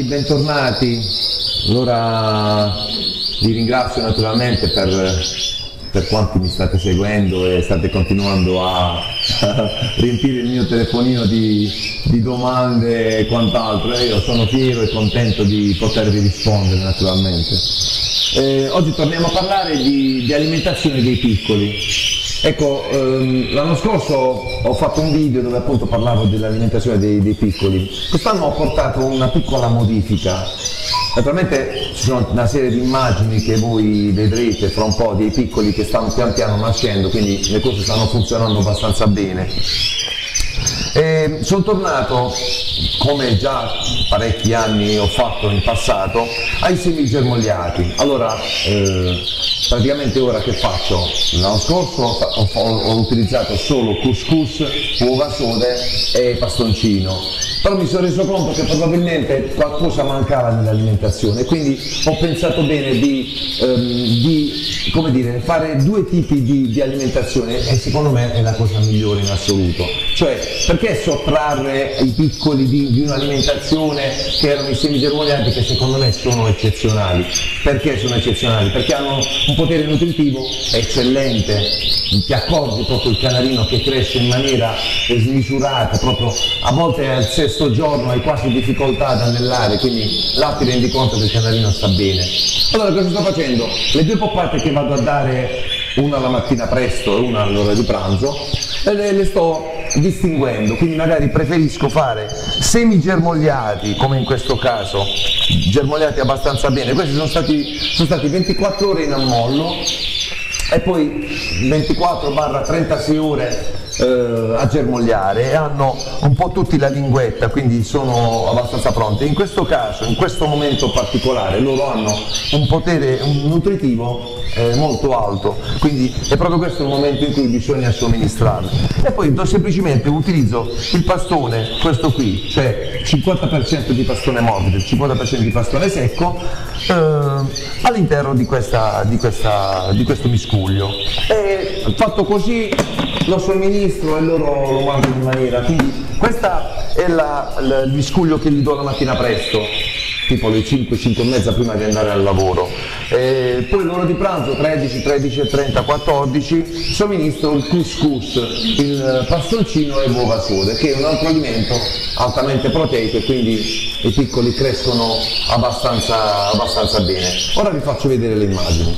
bentornati. Allora vi ringrazio naturalmente per quanti mi state seguendo e state continuando a riempire il mio telefonino di domande e quant'altro. Io sono fiero e contento di potervi rispondere naturalmente. Oggi torniamo a parlare di alimentazione dei piccoli. Ecco, l'anno scorso ho fatto un video dove appunto parlavo dell'alimentazione dei piccoli. Quest'anno ho portato una piccola modifica. Naturalmente ci sono una serie di immagini che voi vedrete fra un po' dei piccoli che stanno pian piano nascendo, quindi le cose stanno funzionando abbastanza bene. Sono tornato, come già parecchi anni ho fatto in passato, ai semi germogliati. Allora, praticamente ora che faccio? L'anno scorso ho utilizzato solo couscous, uova sode e pastoncino, però mi sono reso conto che probabilmente qualcosa mancava nell'alimentazione, quindi ho pensato bene di come dire, fare due tipi di alimentazione, e secondo me è la cosa migliore in assoluto. Cioè, perché sottrarre i piccoli di un'alimentazione che erano i semi germogliati, che secondo me sono eccezionali? Perché sono eccezionali? Perché hanno un potere nutritivo eccellente, ti accorgi proprio il canarino che cresce in maniera smisurata, proprio a volte al sesto giorno hai quasi difficoltà ad annellare, quindi là ti rendi conto che il canarino sta bene. Allora cosa sto facendo? Le due poppate che vado a dare, una la mattina presto e una all'ora di pranzo, le sto distinguendo, quindi magari preferisco fare semi germogliati, come in questo caso, germogliati abbastanza bene. Questi sono stati 24 ore in ammollo e poi 24-36 ore a germogliare, e hanno un po' tutti la linguetta, quindi sono abbastanza pronte. In questo caso, in questo momento particolare, loro hanno un potere nutritivo molto alto, quindi è proprio questo il momento in cui bisogna somministrarli. E poi semplicemente utilizzo il pastone, questo qui, cioè 50% di pastone morbido, 50% di pastone secco, all'interno di questo miscuglio. E fatto così lo somministro e loro lo mangiano in maniera. Quindi questo è il miscuglio che gli do la mattina presto, tipo le 5, 5 e mezza prima di andare al lavoro. Poi l'ora di pranzo 13, 13 e 30, 14, somministro il couscous, il pastoncino e uova sode, che è un altro alimento altamente proteico e quindi i piccoli crescono abbastanza bene. Ora vi faccio vedere le immagini.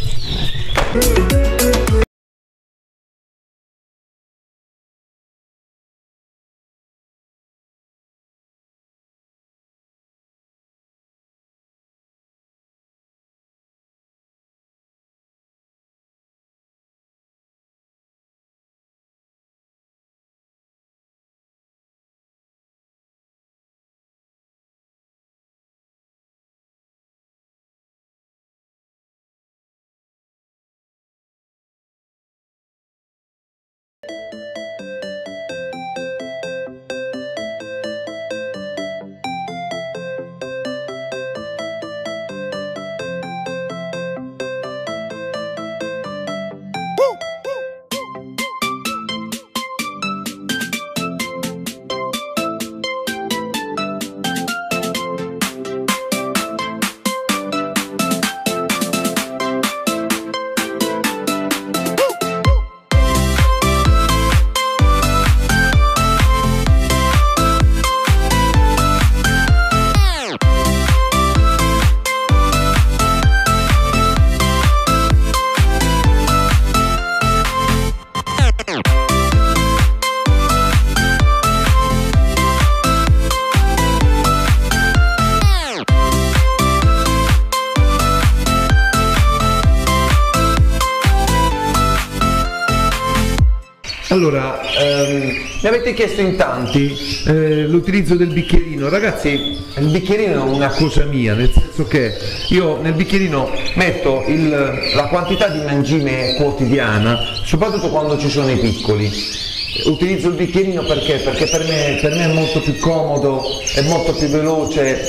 Allora, mi avete chiesto in tanti l'utilizzo del bicchierino. Ragazzi, il bicchierino è una cosa mia, nel senso che io nel bicchierino metto la quantità di mangime quotidiana, soprattutto quando ci sono i piccoli. Utilizzo il bicchierino perché per me è molto più comodo, è molto più veloce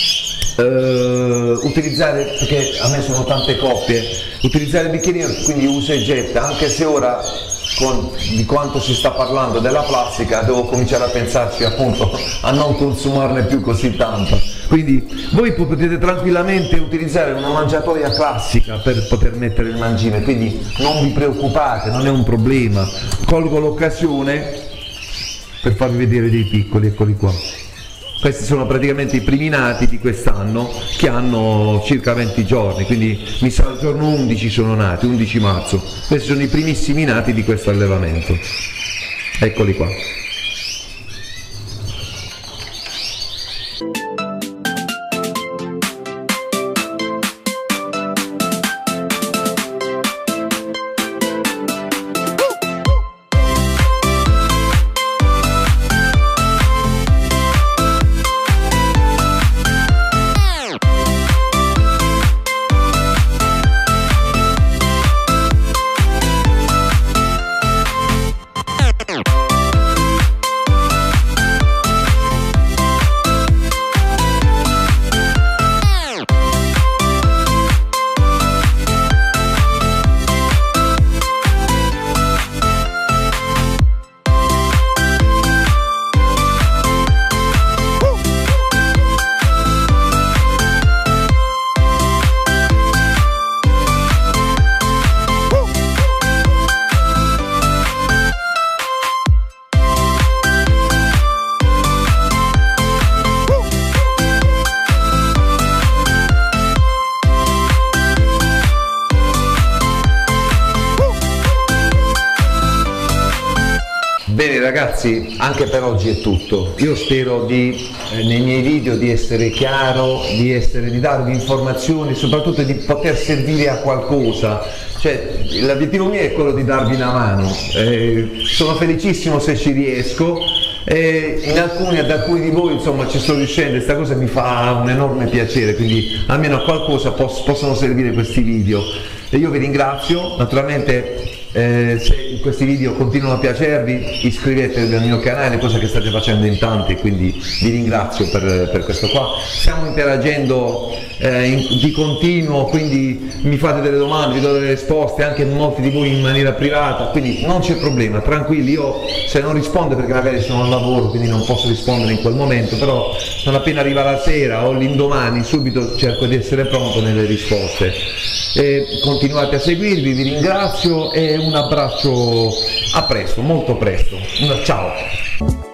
utilizzare, perché a me sono tante coppie, utilizzare il bicchierino, quindi usa e getta, anche se ora di quanto si sta parlando della plastica, devo cominciare a pensarci appunto a non consumarne più così tanto. Quindi voi potete tranquillamente utilizzare una mangiatoia classica per poter mettere il mangime, quindi non vi preoccupate, non è un problema. Colgo l'occasione per farvi vedere dei piccoli, eccoli qua. Questi sono praticamente i primi nati di quest'anno, che hanno circa 20 giorni, quindi mi sa il giorno 11 sono nati, 11 marzo. Questi sono i primissimi nati di questo allevamento. Eccoli qua. Bene ragazzi, anche per oggi è tutto. Io spero nei miei video di essere chiaro, di darvi informazioni, soprattutto di poter servire a qualcosa. Cioè, l'obiettivo mio è quello di darvi una mano. Sono felicissimo se ci riesco. Ad alcuni di voi insomma ci sto riuscendo, questa cosa mi fa un enorme piacere, quindi almeno a qualcosa possono servire questi video. E io vi ringrazio, naturalmente. Se questi video continuano a piacervi, iscrivetevi al mio canale, cosa che state facendo in tanti, quindi vi ringrazio per questo qua. Stiamo interagendo di continuo, quindi mi fate delle domande, vi do delle risposte, anche molti di voi in maniera privata, quindi non c'è problema, tranquilli. Io se non rispondo perché magari sono al lavoro, quindi non posso rispondere in quel momento, però non appena arriva la sera o l'indomani subito cerco di essere pronto nelle risposte. Continuate a seguirvi, vi ringrazio e un abbraccio, a presto, molto presto, ciao!